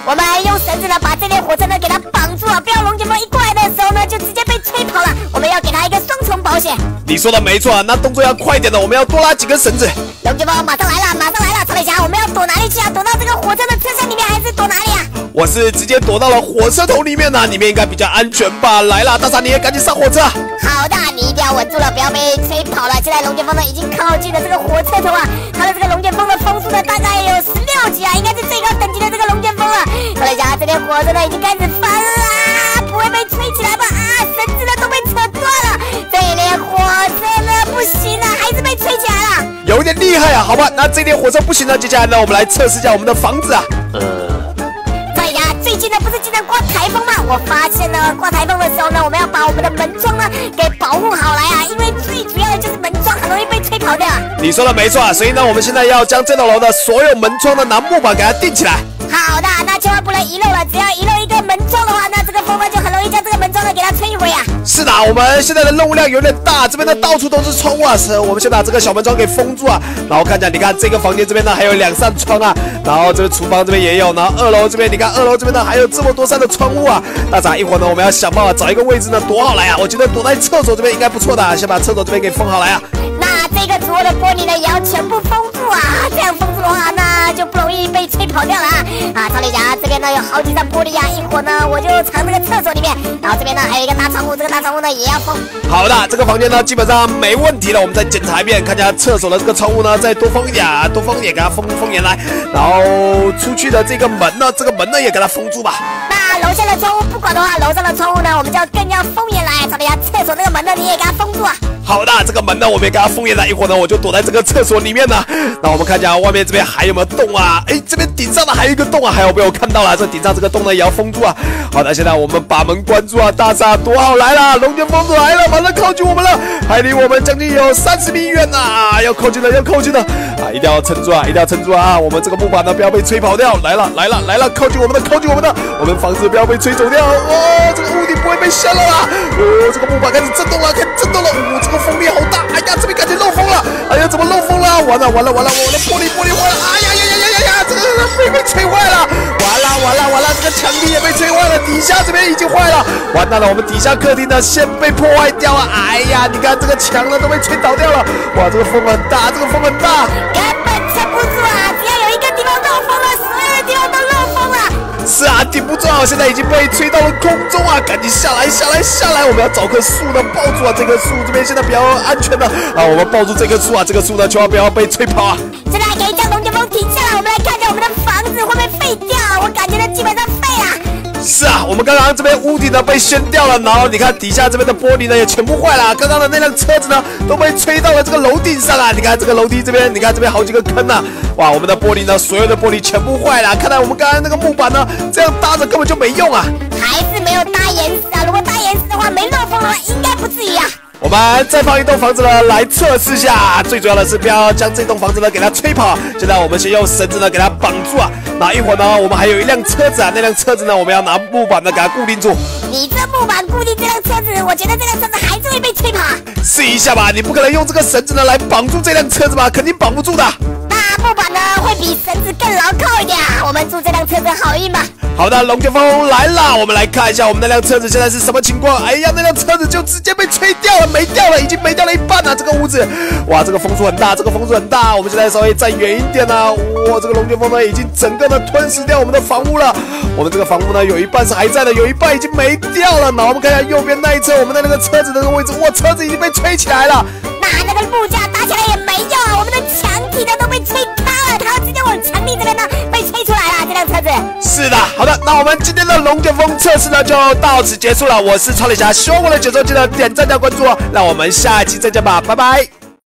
我们用绳子呢把这列火车呢给它绑住了，不要龙卷风一过来的时候呢就直接被吹跑了。我们要给它一个双重保险。 你说的没错，那动作要快点的，我们要多拉几根绳子。 龙卷风马上来了，马上来了，曹磊侠，我们要躲哪里去啊？躲到这个火车的车厢里面，还是躲哪里啊？ 我是直接躲到了火车头里面呢，里面应该比较安全吧？来啦，大傻你也赶紧上火车。 好的，你一定要稳住了，不要被吹跑了。现在龙卷风呢已经靠近了这个火车头啊，它的这个龙卷风的风速呢大概有16级啊，应该是最高等级的这个龙卷风了。曹磊侠，这列火车呢已经开始翻啦，不会被吹起来吧？啊，绳子呢都被扯断了，这一列火车呢不行了，还是被吹起来了， 有点厉害啊！好吧，那这列火车不行了，接下来呢我们来测试一下我们的房子啊。 最近呢不是经常刮台风吗？我发现呢，刮台风的时候呢，我们要把我们的门窗呢给保护好来啊，因为最主要的就是门窗很容易被吹跑掉。 你说的没错啊，所以呢，我们现在要将这栋楼的所有门窗呢拿木板给它钉起来。 好的，那千万不能遗漏了，只要遗漏一个门窗的话，那这个风呢就很容易将这个门窗呢给它摧毁啊。 是的，我们现在的任务量有点大，这边呢到处都是窗户啊，我们先把这个小门窗给封住啊，然后看一下，你看这个房间这边呢还有2扇窗啊，然后这个厨房这边也有，然后2楼这边你看2楼这边呢还有这么多扇的窗户啊。大傻，一会儿呢我们要想办法找一个位置呢躲好来啊，我觉得躲在厕所这边应该不错的，先把厕所这边给封好来啊。 那这个所有的玻璃呢也要全部封住啊，这样封住的话那就不容易被吹跑掉了啊。曹磊侠，这边呢有好几扇玻璃啊，一会儿呢我就藏这个厕所里面，然后这边呢还有一个大窗户，这个大窗户呢也要封。 好的，这个房间呢基本上没问题了，我们再检查一遍，看一下厕所的这个窗户呢再多封一点啊，多封一点给它封严来，然后出去的这个门呢，也给它封住吧。 那楼下的窗户不管的话，楼上的窗户呢我们就更要封严来。曹磊侠，厕所那个门呢你也给它封住啊。 好的，这个门呢我们也给它封严来，一会儿呢我就躲在这个厕所里面呢。那我们看一下外面这边还有没有洞啊？哎，这边顶上呢还有一个洞啊，还有被我看到了，这顶上这个洞呢也要封住啊。好的，现在我们把门关住啊，大傻躲好来了，龙卷风来了，马上靠近我们了，还离我们将近有30米远呐，要靠近了，要靠近了啊！一定要撑住啊，一定要撑住啊！我们这个木板呢不要被吹跑掉，来了，靠近我们的，靠近我们的，我们房子不要被吹走掉哦，这个屋顶不会被掀了啦！哦，这个木板开始震动了，开始震动了，哦，这个风力好大，哎呀，这边感觉漏风了，哎呀，怎么漏风了？完了，我的玻璃坏了，哎呀，这个被吹坏了，完了，这个墙壁也被吹坏了，底下这边已经坏了，完蛋了，我们底下客厅呢先被破坏掉了，哎呀，你看这个墙呢都被吹倒掉了，哇，这个风很大，根本撑不住啊！只要有一个地方漏风了，所有的地方都漏风了。 是啊，顶不住啊！现在已经被吹到了空中啊！赶紧下来！我们要找棵树呢，抱住啊！这棵树这边现在比较安全的啊，我们抱住这棵树啊！这个树呢，千万不要被吹跑啊！ 现在可以将龙卷风停下来，我们来看一下我们的房子会不会废掉啊？我感觉呢，基本上废了。 是啊，我们刚刚这边屋顶呢被掀掉了，然后你看底下这边的玻璃呢也全部坏了，刚刚的那辆车子呢都被吹到了这个楼顶上啊！你看这个楼梯这边，你看这边好几个坑啊！哇，我们的玻璃呢，所有的玻璃全部坏了，看来我们刚刚那个木板呢这样搭着根本就没用啊！ 还是没有搭严实啊！如果搭严实的话，没漏风的话，应该不至于啊。 我们再放一栋房子呢来测试一下，最主要的是不要将这栋房子呢给它吹跑。现在我们先用绳子呢给它绑住啊，那一会儿呢我们还有一辆车子啊，那辆车子呢我们要拿木板呢给它固定住。 你这木板固定这辆车子，我觉得这辆车子还是会被吹跑。 试一下吧，你不可能用这个绳子呢来绑住这辆车子吧，肯定绑不住的。 那木板呢会比绳子更牢靠一点啊，我们祝这辆车子好运吧。 好的，龙卷风来了，我们来看一下我们那辆车子现在是什么情况。哎呀，那辆车子就直接被吹掉了，没掉了，已经没掉了一半了。这个屋子，哇，这个风速很大，我们现在稍微站远一点啊。哇，这个龙卷风呢已经整个呢吞噬掉我们的房屋了。我们这个房屋呢有一半是还在的，有一半已经没掉了。那我们看一下右边那一侧，我们的那个车子的那个位置，哇，车子已经被吹起来了。 那个木架搭起来也没用啊，我们的墙体呢都被吹塌了，它直接往墙壁这边呢被吹出来了。这辆车子是的，好的，那我们今天的龙卷风测试呢就到此结束了。我是超磊侠，希望我的解说记得点赞加关注哦，让我们下期再见吧，拜拜。